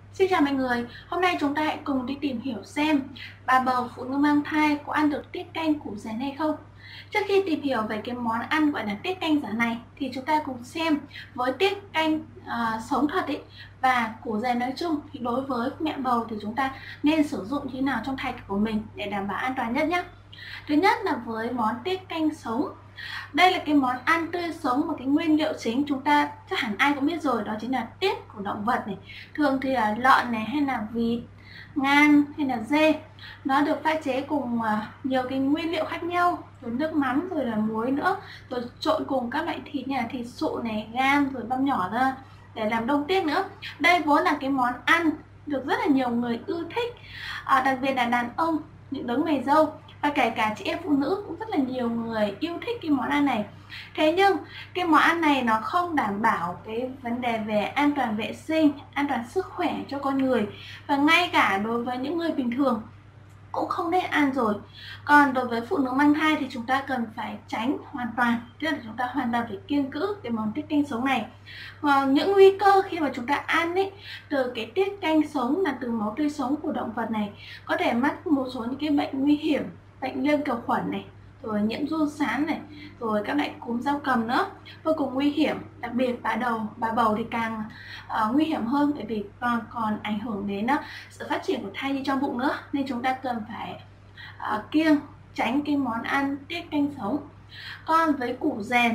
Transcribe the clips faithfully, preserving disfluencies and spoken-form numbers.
Xin chào mọi người, hôm nay chúng ta hãy cùng đi tìm hiểu xem bà bầu phụ nữ mang thai có ăn được tiết canh củ dền hay không. Trước khi tìm hiểu về cái món ăn gọi là tiết canh giả này thì chúng ta cùng xem với tiết canh uh, sống thật ấy và củ dền nói chung thì đối với mẹ bầu thì chúng ta nên sử dụng như thế nào trong thai của mình để đảm bảo an toàn nhất nhé. Thứ nhất là với món tiết canh sống. Đây là cái món ăn tươi sống mà cái nguyên liệu chính chúng ta chắc hẳn ai cũng biết rồi, đó chính là tiết của động vật này. Thường thì là lợn này, hay là vịt, ngan hay là dê. Nó được pha chế cùng nhiều cái nguyên liệu khác nhau, rồi nước mắm, rồi là muối nữa, rồi trộn cùng các loại thịt như là thịt sụn này, gan, rồi băm nhỏ ra để làm đông tiết nữa. Đây vốn là cái món ăn được rất là nhiều người ưa thích, à, đặc biệt là đàn ông, những đấng mày râu, và kể cả chị em phụ nữ cũng rất là nhiều người yêu thích cái món ăn này. Thế nhưng cái món ăn này nó không đảm bảo cái vấn đề về an toàn vệ sinh, an toàn sức khỏe cho con người, và ngay cả đối với những người bình thường cũng không nên ăn rồi. Còn đối với phụ nữ mang thai thì chúng ta cần phải tránh hoàn toàn, tức là chúng ta hoàn toàn phải kiêng cữ cái món tiết canh sống này. Và những nguy cơ khi mà chúng ta ăn ấy, từ cái tiết canh sống là từ máu tươi sống của động vật này, có thể mắc một số những cái bệnh nguy hiểm, bệnh viêm cầu khuẩn này, rồi nhiễm run sán này, rồi các loại cúm gia cầm nữa, vô cùng nguy hiểm. Đặc biệt bà đầu bà bầu thì càng uh, nguy hiểm hơn, bởi vì còn còn ảnh hưởng đến uh, sự phát triển của thai nhi trong bụng nữa, nên chúng ta cần phải uh, kiêng tránh cái món ăn tiết canh sống. Còn với củ dền,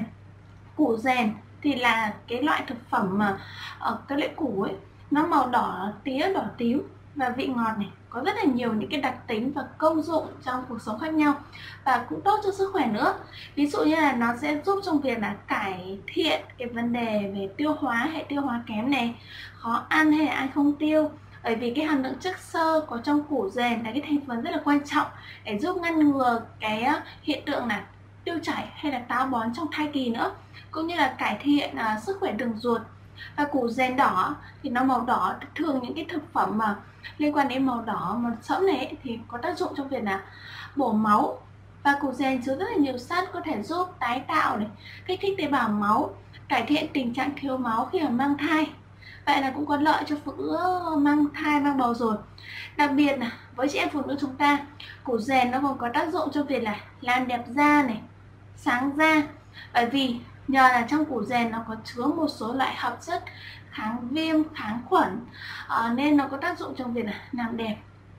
củ dền thì là cái loại thực phẩm mà uh, cái loại củ ấy nó màu đỏ tía, đỏ tím và vị ngọt này, có rất là nhiều những cái đặc tính và công dụng trong cuộc sống khác nhau, và cũng tốt cho sức khỏe nữa. Ví dụ như là nó sẽ giúp trong việc là cải thiện cái vấn đề về tiêu hóa, hệ tiêu hóa kém này, khó ăn hay là ăn không tiêu, bởi vì cái hàm lượng chất xơ có trong củ dền là cái thành phần rất là quan trọng để giúp ngăn ngừa cái hiện tượng là tiêu chảy hay là táo bón trong thai kỳ nữa, cũng như là cải thiện uh, sức khỏe đường ruột. Và củ dền đỏ thì nó màu đỏ, thường những cái thực phẩm mà liên quan đến màu đỏ, màu sẫm này ấy, thì có tác dụng trong việc là bổ máu. Và củ dền chứa rất là nhiều sắt có thể giúp tái tạo này, kích thích tế bào máu, cải thiện tình trạng thiếu máu khi mà mang thai. Vậy là cũng có lợi cho phụ nữ mang thai, mang bầu rồi. Đặc biệt là với chị em phụ nữ chúng ta, củ dền nó còn có tác dụng cho việc là làm đẹp da này, sáng da, bởi vì nhờ là trong củ dền nó có chứa một số loại hợp chất kháng viêm, kháng khuẩn, à, nên nó có tác dụng trong việc là làm đẹp,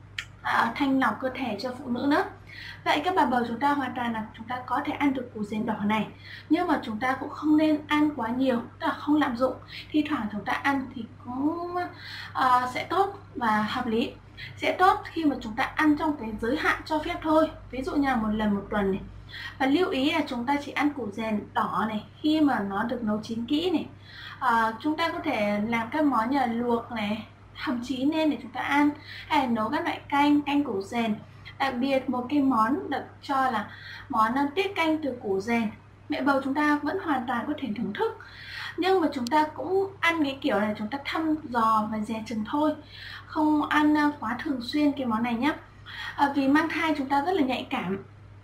à, thanh lọc cơ thể cho phụ nữ nữa. Vậy các bà bầu chúng ta hoàn toàn là chúng ta có thể ăn được củ dền đỏ này, nhưng mà chúng ta cũng không nên ăn quá nhiều, tức là không lạm dụng. Thi thoảng chúng ta ăn thì cũng uh, sẽ tốt và hợp lý. Sẽ tốt khi mà chúng ta ăn trong cái giới hạn cho phép thôi, ví dụ như là một lần một tuần này. Và lưu ý là chúng ta chỉ ăn củ dền đỏ này khi mà nó được nấu chín kỹ này. À, chúng ta có thể làm các món như là luộc này, hầm chín lên để chúng ta ăn, hay là nấu các loại canh, canh củ dền. Đặc biệt một cái món được cho là món tiết canh từ củ dền, mẹ bầu chúng ta vẫn hoàn toàn có thể thưởng thức, nhưng mà chúng ta cũng ăn cái kiểu này chúng ta thăm dò và dè chừng thôi, không ăn quá thường xuyên cái món này nhé. À, vì mang thai chúng ta rất là nhạy cảm.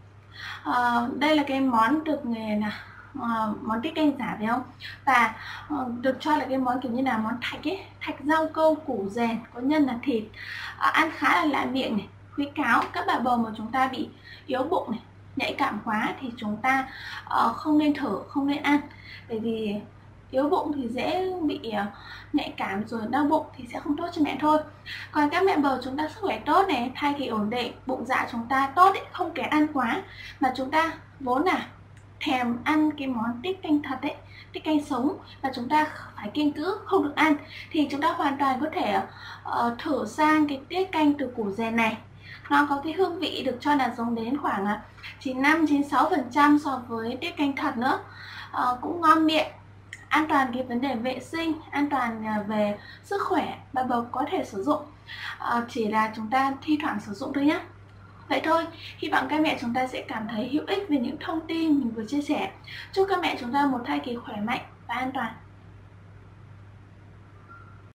À, đây là cái món được nghề là uh, món tiết canh giả phải không, và uh, được cho là cái món kiểu như là món thạch ấy, thạch rau câu củ dền có nhân là thịt, uh, ăn khá là lạ miệng này. Khuyến cáo các bà bầu mà chúng ta bị yếu bụng này, nhạy cảm quá thì chúng ta uh, không nên thử, không nên ăn, bởi vì yếu bụng thì dễ bị uh, nhạy cảm rồi đau bụng thì sẽ không tốt cho mẹ thôi. Còn các mẹ bầu chúng ta sức khỏe tốt này, thai kỳ ổn định, bụng dạ chúng ta tốt ấy, không kén ăn quá, mà chúng ta vốn là thèm ăn cái món tiết canh thật ấy, tiết canh sống, và chúng ta phải kiêng cữ không được ăn, thì chúng ta hoàn toàn có thể uh, thử sang cái tiết canh từ củ dền này. Nó có cái hương vị được cho là giống đến khoảng chín mươi lăm đến chín mươi sáu phần trăm so với tiết canh thật nữa. Uh, cũng ngon miệng, an toàn cái vấn đề vệ sinh, an toàn về sức khỏe, bà bầu có thể sử dụng, à, chỉ là chúng ta thi thoảng sử dụng thôi nhé. Vậy thôi, hy vọng các mẹ chúng ta sẽ cảm thấy hữu ích về những thông tin mình vừa chia sẻ. Chúc các mẹ chúng ta một thai kỳ khỏe mạnh và an toàn.